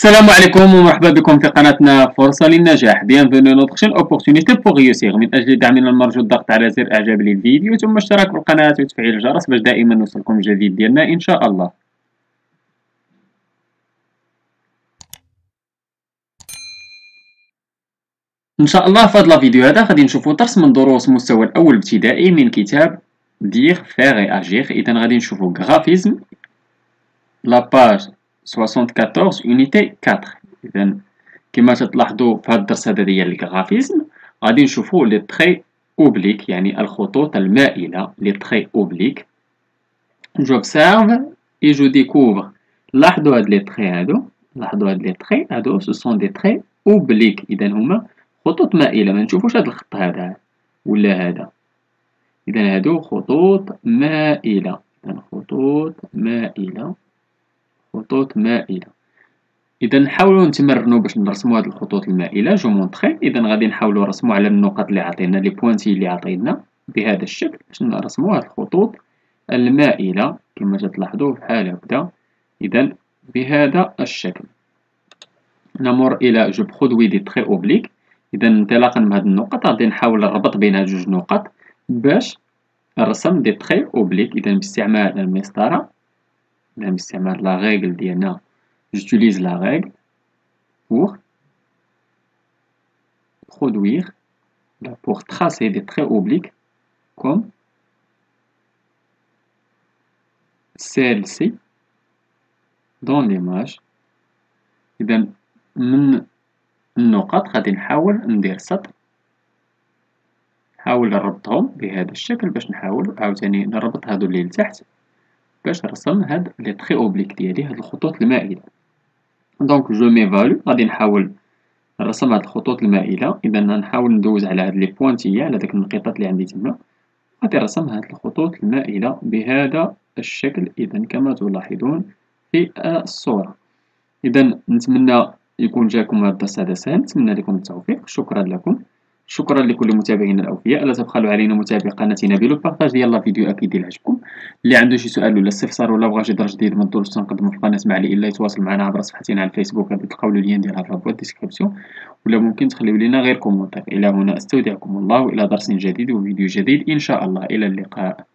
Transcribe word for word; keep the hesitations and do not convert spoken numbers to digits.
السلام عليكم ومرحبا بكم في قناتنا فرصة للنجاح. Bienvenue notre chaîne opportunité pour réussir. من أجل دعمنا المرجو الضغط على زر إعجاب للفيديو ثم اشتراك في القناة وتفعيل الجرس باش دائما نوصلكم الجديد ديالنا إن شاء الله. إن شاء الله في هذا الفيديو هذا غادي نشوفوا درس من دروس المستوى الأول ابتدائي من كتاب Dire, Faire et Agir. إذا غادي نشوفوا graphisme la page soixante-quatorze unité quatre. إذا كما تلاحظوا في هذا الدرس هذا ديال الجرافيزم غادي نشوفوا لي تري اوبليك يعني الخطوط المائلة لي تري اوبليك. j'observe et je découvre. لاحظوا هاد لي تري هادو لاحظوا هاد لي تري هادو سو سون دي تري اوبليك. إذا هما خطوط مائلة. ما نشوفوش هاد الخط هذا ولا هذا. إذا هادو خطوط مائلة. إذا خطوط مائلة خطوط مائلة. إذا نحاولوا نتمرنوا باش نرسموا هاد الخطوط المائلة. جو مونطخي. إذا غادي نحاولوا نرسموا على النقط اللي عطينا لي بوانتي اللي عطينا بهذا الشكل باش نرسموا هاد الخطوط المائلة كما تلاحظوا بحال هكذا. إذا بهذا الشكل نمر إلى جو برودوي دي تري اوبليك. إذا انطلاقا من هاد النقط غادي نحاول نربط بين هاد جوج نقط باش نرسم دي تري اوبليك. إذا باستعمال المسطرة إذا باستعمال لا ريغل ديالنا. J'utilise la règle pour produire, pour tracer des traits obliques comme celle-ci dans l'image. إذا من النقط غادي نحاول ندير سطر نحاول نربطهم بهذا الشكل باش نحاول عاوتاني نربط هادو اللي لتحت باش نرسم هاد لي تري اوبليك ديالي هاد الخطوط المائلة. دونك جو ميفالو غادي نحاول نرسم هاد الخطوط المائلة. إذا نحاول ندوز على هاد لي بوانتية على داك النقيطات اللي عندي تما غادي نرسم هاد الخطوط المائلة بهذا الشكل. إذا كما تلاحظون في الصورة. إذا نتمنى يكون جاكم هاد الدرس هذا سهل. نتمنى لكم التوفيق. شكرا لكم. شكرا لكل متابعينا الأوفياء. لا تبخلوا علينا متابعة قناتنا بالبارطاج ديال الفيديو أكيد إلا عجبكم. اللي عنده شي سؤال ولا استفسار ولا بغى شي درس جديد من الدروس تنقدمو في القناة مع لي إلا يتواصل معنا عبر صفحتنا على الفيسبوك غادي تلقاو اللين ديالها في لابوات ديسكريبسيون ولا ممكن تخليو لينا غير كومونتير. إلى هنا أستودعكم الله وإلى درس جديد وفيديو جديد إن شاء الله. إلى اللقاء.